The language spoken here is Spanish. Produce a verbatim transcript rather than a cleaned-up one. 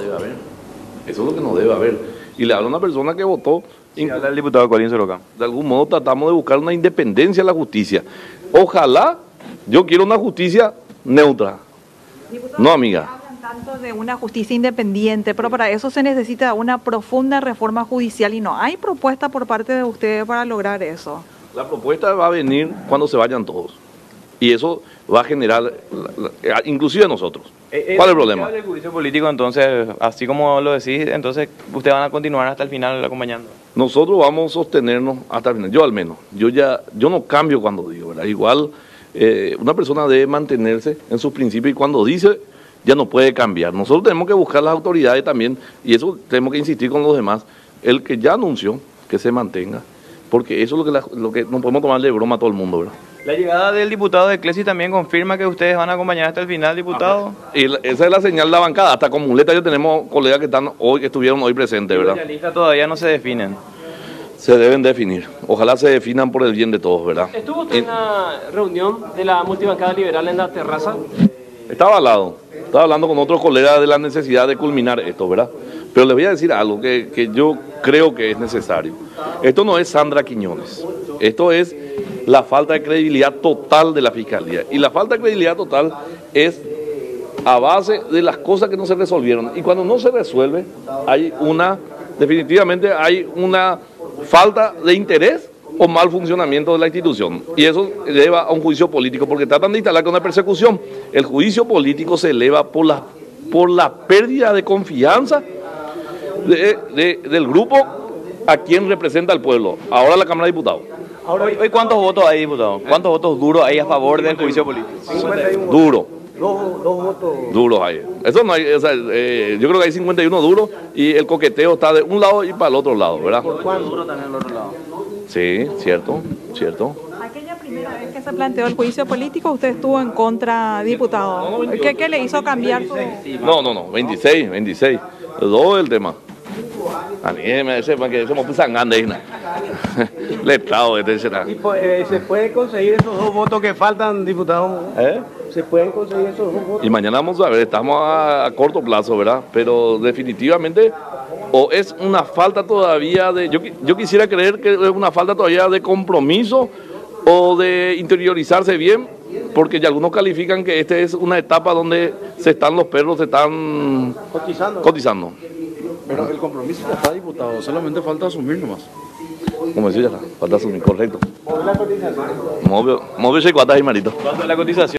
debe haber. Eso es lo que no debe haber. Y le habla a una persona que votó. Sí, habla el diputado Colín Soroka. De algún modo tratamos de buscar una independencia de la justicia. Ojalá, yo quiero una justicia neutra. Diputado, No, amiga. Hablan tanto de una justicia independiente, pero para eso se necesita una profunda reforma judicial y no hay propuesta por parte de ustedes para lograr eso. La propuesta va a venir cuando se vayan todos. Y eso va a generar, inclusive nosotros. ¿Cuál es el problema? El juicio político, entonces, así como lo decís, entonces ustedes van a continuar hasta el final acompañando. Nosotros vamos a sostenernos hasta el final, yo al menos. Yo ya, yo no cambio cuando digo, ¿verdad? Igual eh, una persona debe mantenerse en sus principios y cuando dice ya no puede cambiar. Nosotros tenemos que buscar las autoridades también y eso tenemos que insistir con los demás. El que ya anunció que se mantenga, porque eso es lo que, la, lo que no podemos tomarle de broma a todo el mundo, ¿verdad? La llegada del diputado de Clesi también confirma que ustedes van a acompañar hasta el final, diputado. Y la, esa es la señal de la bancada. Hasta con muleta ya tenemos colegas que están hoy, que estuvieron hoy presentes, ¿verdad? Los listas todavía no se definen. Se deben definir. Ojalá se definan por el bien de todos, ¿verdad? ¿Estuvo usted en una reunión de la multibancada liberal en la terraza? Estaba al lado. Estaba hablando con otros colegas de la necesidad de culminar esto, ¿verdad? Pero les voy a decir algo que, que yo creo que es necesario. Esto no es Sandra Quiñones. Esto es la falta de credibilidad total de la Fiscalía. Y la falta de credibilidad total es a base de las cosas que no se resolvieron. Y cuando no se resuelve, hay una, definitivamente hay una falta de interés o mal funcionamiento de la institución. Y eso lleva a un juicio político, porque tratan de instalar con una persecución. El juicio político se eleva por la, por la pérdida de confianza de, de, del grupo a quien representa al pueblo. Ahora la Cámara de Diputados. Ahora, hoy, hoy ¿cuántos votos hay, diputado? ¿Cuántos votos duros hay a favor del juicio político? Duro. Dos, dos votos. Duros hay. Eso no hay, o sea, eh, yo creo que hay cincuenta y uno duros y el coqueteo está de un lado y para el otro lado, ¿verdad? ¿Por cuánto duro también el otro lado? Sí, cierto, cierto. Aquella primera vez que se planteó el juicio político, usted estuvo en contra, diputado. ¿Qué, qué le hizo cambiar su...? No, no, no, veintiséis, veintiséis. Dos el tema. A mí me sepan que somos sangandes. Letrado, este será. ¿Y eh, se puede conseguir esos dos votos que faltan, diputado? ¿Eh? ¿Se pueden conseguir esos dos votos? Y mañana vamos a ver, estamos a, a corto plazo, ¿verdad? Pero definitivamente, o es una falta todavía de... Yo, yo quisiera creer que es una falta todavía de compromiso o de interiorizarse bien, porque ya algunos califican que esta es una etapa donde se están los perros, se están Cotizando. cotizando. Pero el compromiso ya está, diputado, solamente falta asumir nomás. Como decía, falta asumir, correcto. ¿Por la cotización? Móvil, móvil y cuatas y marito. ¿Cuánto es la cotización?